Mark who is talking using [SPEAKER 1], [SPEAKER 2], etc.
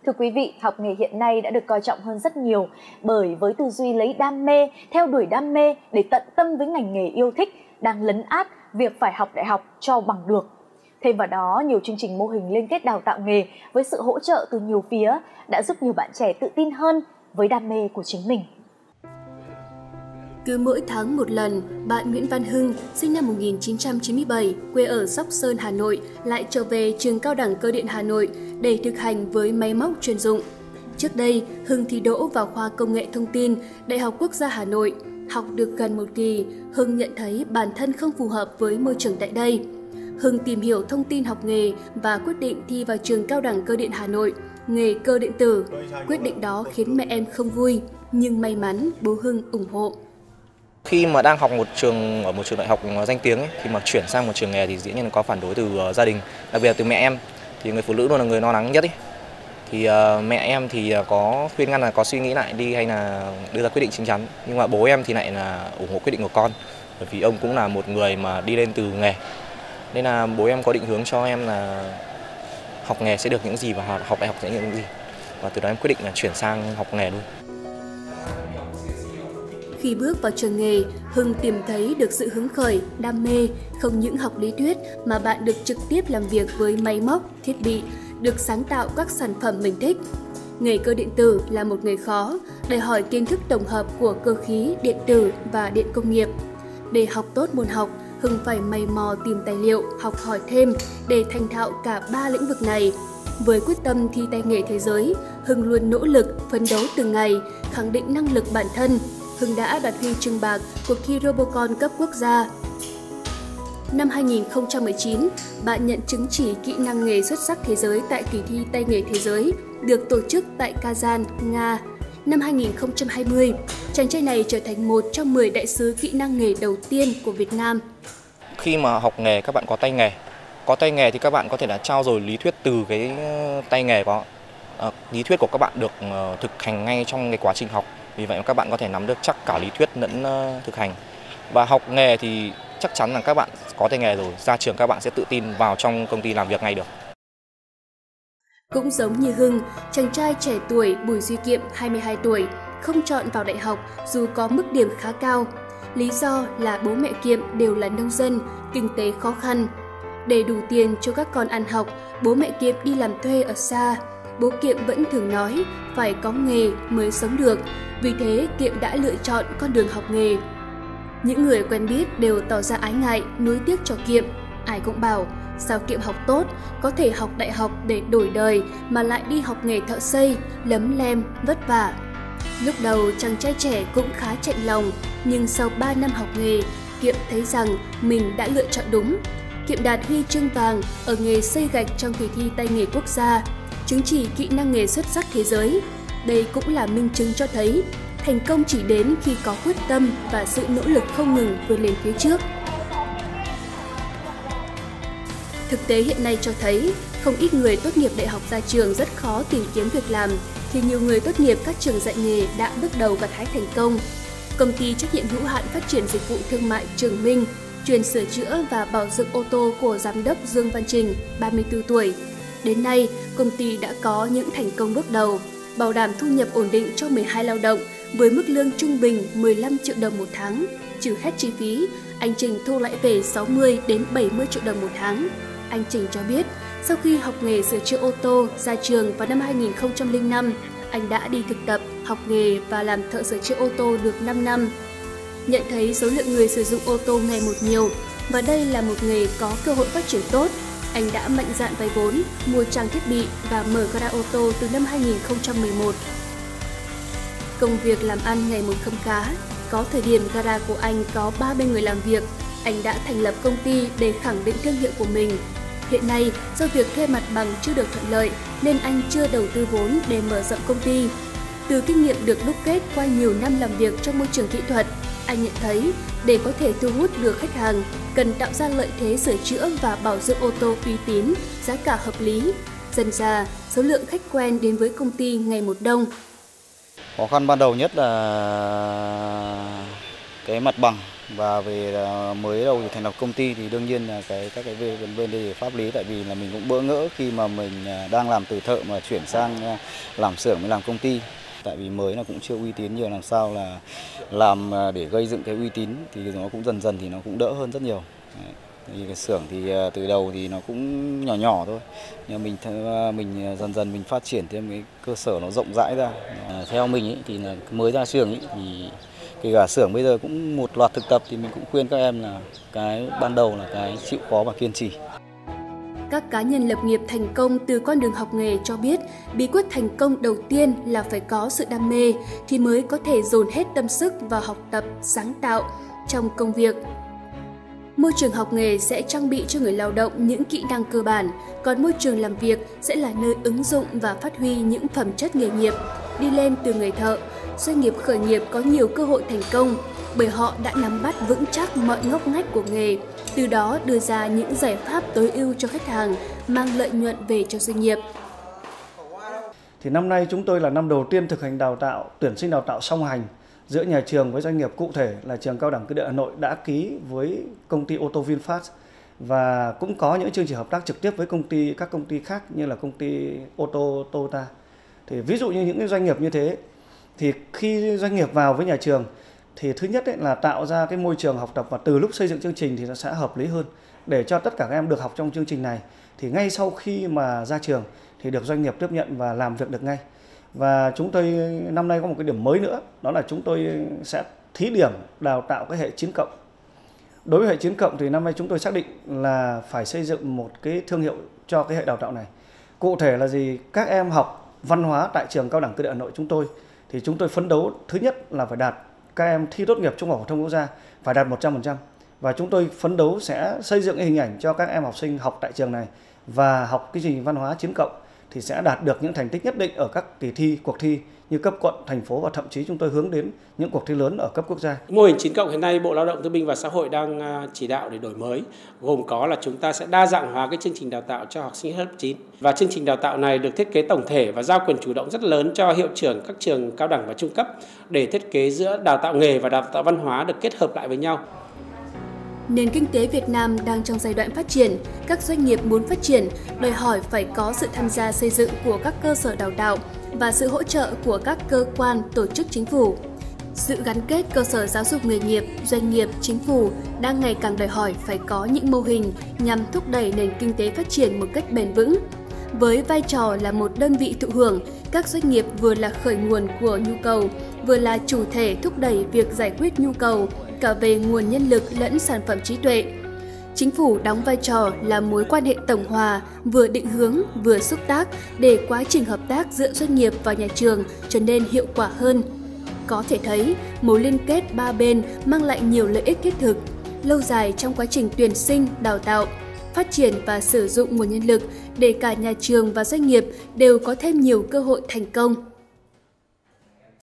[SPEAKER 1] Thưa quý vị, học nghề hiện nay đã được coi trọng hơn rất nhiều bởi với tư duy lấy đam mê, theo đuổi đam mê để tận tâm với ngành nghề yêu thích đang lấn át việc phải học đại học cho bằng được. Thêm vào đó, nhiều chương trình mô hình liên kết đào tạo nghề với sự hỗ trợ từ nhiều phía đã giúp nhiều bạn trẻ tự tin hơn với đam mê của chính mình.
[SPEAKER 2] Cứ mỗi tháng một lần, bạn Nguyễn Văn Hưng, sinh năm 1997, quê ở Sóc Sơn, Hà Nội, lại trở về trường Cao đẳng Cơ điện Hà Nội để thực hành với máy móc chuyên dụng. Trước đây, Hưng thi đỗ vào khoa Công nghệ Thông tin, Đại học Quốc gia Hà Nội. Học được gần một kỳ, Hưng nhận thấy bản thân không phù hợp với môi trường tại đây. Hưng tìm hiểu thông tin học nghề và quyết định thi vào trường Cao đẳng Cơ điện Hà Nội, nghề cơ điện tử. Quyết định đó khiến mẹ em không vui, nhưng may mắn bố Hưng ủng hộ.
[SPEAKER 3] Khi mà đang học ở một trường đại học danh tiếng ấy, khi mà chuyển sang một trường nghề thì dĩ nhiên có phản đối từ gia đình, đặc biệt là từ mẹ em. Thì người phụ nữ luôn là người lo lắng nhất ấy. Thì mẹ em thì có khuyên ngăn là có suy nghĩ lại đi hay là đưa ra quyết định chín chắn. Nhưng mà bố em thì lại là ủng hộ quyết định của con, bởi vì ông cũng là một người mà đi lên từ nghề. Nên là bố em có định hướng cho em là học nghề sẽ được những gì và học đại học sẽ được những gì. Và từ đó em quyết định là chuyển sang học nghề luôn.
[SPEAKER 2] Khi bước vào trường nghề, Hưng tìm thấy được sự hứng khởi, đam mê, không những học lý thuyết mà bạn được trực tiếp làm việc với máy móc, thiết bị, được sáng tạo các sản phẩm mình thích. Nghề cơ điện tử là một nghề khó, đòi hỏi kiến thức tổng hợp của cơ khí, điện tử và điện công nghiệp. Để học tốt môn học, Hưng phải mày mò tìm tài liệu, học hỏi thêm để thành thạo cả 3 lĩnh vực này. Với quyết tâm thi tay nghề thế giới, Hưng luôn nỗ lực, phấn đấu từng ngày, khẳng định năng lực bản thân. Hưng đã đoạt huy chương bạc cuộc thi Robocon cấp quốc gia. Năm 2019, bạn nhận chứng chỉ kỹ năng nghề xuất sắc thế giới tại kỳ thi tay nghề thế giới, được tổ chức tại Kazan, Nga. Năm 2020, chàng trai này trở thành một trong 10 đại sứ kỹ năng nghề đầu tiên của Việt Nam.
[SPEAKER 3] Khi mà học nghề các bạn có tay nghề. Có tay nghề thì các bạn có thể là trau dồi lý thuyết từ cái tay nghề có. Lý thuyết của các bạn được thực hành ngay trong cái quá trình học. Vì vậy các bạn có thể nắm được chắc cả lý thuyết lẫn thực hành. Và học nghề thì chắc chắn là các bạn có tay nghề rồi, ra trường các bạn sẽ tự tin vào trong công ty làm việc ngay được.
[SPEAKER 2] Cũng giống như Hưng, chàng trai trẻ tuổi Bùi Duy Kiệm, 22 tuổi, không chọn vào đại học dù có mức điểm khá cao. Lý do là bố mẹ Kiệm đều là nông dân, kinh tế khó khăn. Để đủ tiền cho các con ăn học, bố mẹ Kiệm đi làm thuê ở xa. Bố Kiệm vẫn thường nói phải có nghề mới sống được, vì thế Kiệm đã lựa chọn con đường học nghề. Những người quen biết đều tỏ ra ái ngại, nuối tiếc cho Kiệm. Ai cũng bảo, sao Kiệm học tốt, có thể học đại học để đổi đời mà lại đi học nghề thợ xây, lấm lem, vất vả. Lúc đầu chàng trai trẻ cũng khá chạnh lòng, nhưng sau 3 năm học nghề, Kiệm thấy rằng mình đã lựa chọn đúng. Kiệm đạt huy chương vàng ở nghề xây gạch trong kỳ thi tay nghề quốc gia, chứng chỉ kỹ năng nghề xuất sắc thế giới. Đây cũng là minh chứng cho thấy thành công chỉ đến khi có quyết tâm và sự nỗ lực không ngừng vươn lên phía trước. Thực tế hiện nay cho thấy, không ít người tốt nghiệp đại học ra trường rất khó tìm kiếm việc làm, thì nhiều người tốt nghiệp các trường dạy nghề đã bước đầu gặt hái thành công. Công ty trách nhiệm hữu hạn phát triển dịch vụ thương mại Trường Minh, chuyên sửa chữa và bảo dưỡng ô tô của giám đốc Dương Văn Trình, 34 tuổi. Đến nay, công ty đã có những thành công bước đầu, bảo đảm thu nhập ổn định cho 12 lao động với mức lương trung bình 15 triệu đồng một tháng. Trừ hết chi phí, anh Trình thu lại về 60 đến 70 triệu đồng một tháng. Anh Trình cho biết, sau khi học nghề sửa chữa ô tô ra trường vào năm 2005, anh đã đi thực tập, học nghề và làm thợ sửa chữa ô tô được 5 năm. Nhận thấy số lượng người sử dụng ô tô ngày một nhiều và đây là một nghề có cơ hội phát triển tốt, anh đã mạnh dạn vay vốn, mua trang thiết bị và mở gara ô tô từ năm 2011. Công việc làm ăn ngày một khấm khá, có thời điểm gara của anh có 30 người làm việc, anh đã thành lập công ty để khẳng định thương hiệu của mình. Hiện nay, do việc thuê mặt bằng chưa được thuận lợi nên anh chưa đầu tư vốn để mở rộng công ty. Từ kinh nghiệm được đúc kết qua nhiều năm làm việc trong môi trường kỹ thuật, anh nhận thấy để có thể thu hút được khách hàng, cần tạo ra lợi thế sửa chữa và bảo dưỡng ô tô uy tín, giá cả hợp lý. Dần dà, số lượng khách quen đến với công ty ngày một đông.
[SPEAKER 4] Khó khăn ban đầu nhất là cái mặt bằng Và về mới đầu thì thành lập công ty thì đương nhiên là các cái vấn đề pháp lý, tại vì là mình cũng bỡ ngỡ khi mà mình đang làm từ thợ mà chuyển sang làm xưởng mới làm công ty. Tại vì mới là cũng chưa uy tín nhiều, làm sao là làm để gây dựng cái uy tín thì nó cũng dần dần thì nó cũng đỡ hơn rất nhiều. Thì cái xưởng thì từ đầu thì nó cũng nhỏ nhỏ thôi, nhưng mình dần dần mình phát triển thêm cái cơ sở nó rộng rãi ra. Theo mình ý, thì là mới ra trường ý, thì kể cả xưởng bây giờ cũng một loạt thực tập thì mình cũng khuyên các em là cái ban đầu là cái chịu khó và kiên trì.
[SPEAKER 2] Các cá nhân lập nghiệp thành công từ con đường học nghề cho biết bí quyết thành công đầu tiên là phải có sự đam mê thì mới có thể dồn hết tâm sức vào học tập, sáng tạo trong công việc. Môi trường học nghề sẽ trang bị cho người lao động những kỹ năng cơ bản, còn môi trường làm việc sẽ là nơi ứng dụng và phát huy những phẩm chất nghề nghiệp. Đi lên từ người thợ, doanh nghiệp khởi nghiệp có nhiều cơ hội thành công bởi họ đã nắm bắt vững chắc mọi ngóc ngách của nghề, từ đó đưa ra những giải pháp tối ưu cho khách hàng, mang lợi nhuận về cho doanh nghiệp.
[SPEAKER 5] Thì năm nay chúng tôi là năm đầu tiên thực hành đào tạo, tuyển sinh đào tạo song hành giữa nhà trường với doanh nghiệp, cụ thể là trường Cao đẳng Cơ điện Hà Nội đã ký với công ty ô tô VinFast và cũng có những chương trình hợp tác trực tiếp với các công ty khác như là công ty ô tô Toyota. Thì ví dụ như những doanh nghiệp như thế thì khi doanh nghiệp vào với nhà trường thì thứ nhất là tạo ra cái môi trường học tập, và từ lúc xây dựng chương trình thì nó sẽ hợp lý hơn để cho tất cả các em được học trong chương trình này. Thì ngay sau khi mà ra trường thì được doanh nghiệp tiếp nhận và làm việc được ngay. Và chúng tôi năm nay có một cái điểm mới nữa, đó là chúng tôi sẽ thí điểm đào tạo cái hệ 9+. Đối với hệ 9+ thì năm nay chúng tôi xác định là phải xây dựng một cái thương hiệu cho cái hệ đào tạo này. Cụ thể là gì? Các em học văn hóa tại trường Cao đẳng Cơ điện Hà Nội chúng tôi thì chúng tôi phấn đấu thứ nhất là phải đạt, các em thi tốt nghiệp Trung học phổ thông quốc gia phải đạt 100%. Và chúng tôi phấn đấu sẽ xây dựng hình ảnh cho các em học sinh học tại trường này và học cái chương trình văn hóa 9+ thì sẽ đạt được những thành tích nhất định ở các kỳ thi, cuộc thi như cấp quận, thành phố, và thậm chí chúng tôi hướng đến những cuộc thi lớn ở cấp quốc gia.
[SPEAKER 6] Mô hình 9+ hiện nay Bộ Lao động Thương binh và Xã hội đang chỉ đạo để đổi mới, gồm có là chúng ta sẽ đa dạng hóa cái chương trình đào tạo cho học sinh lớp 9. Và chương trình đào tạo này được thiết kế tổng thể và giao quyền chủ động rất lớn cho hiệu trưởng các trường cao đẳng và trung cấp để thiết kế giữa đào tạo nghề và đào tạo văn hóa được kết hợp lại với nhau.
[SPEAKER 2] Nền kinh tế Việt Nam đang trong giai đoạn phát triển, các doanh nghiệp muốn phát triển đòi hỏi phải có sự tham gia xây dựng của các cơ sở đào tạo và sự hỗ trợ của các cơ quan, tổ chức chính phủ. Sự gắn kết cơ sở giáo dục nghề nghiệp, doanh nghiệp, chính phủ đang ngày càng đòi hỏi phải có những mô hình nhằm thúc đẩy nền kinh tế phát triển một cách bền vững. Với vai trò là một đơn vị thụ hưởng, các doanh nghiệp vừa là khởi nguồn của nhu cầu, vừa là chủ thể thúc đẩy việc giải quyết nhu cầu, cả về nguồn nhân lực lẫn sản phẩm trí tuệ. Chính phủ đóng vai trò là mối quan hệ tổng hòa, vừa định hướng, vừa xúc tác để quá trình hợp tác giữa doanh nghiệp và nhà trường trở nên hiệu quả hơn. Có thể thấy, mối liên kết ba bên mang lại nhiều lợi ích thiết thực, lâu dài trong quá trình tuyển sinh, đào tạo, phát triển và sử dụng nguồn nhân lực để cả nhà trường và doanh nghiệp đều có thêm nhiều cơ hội thành công.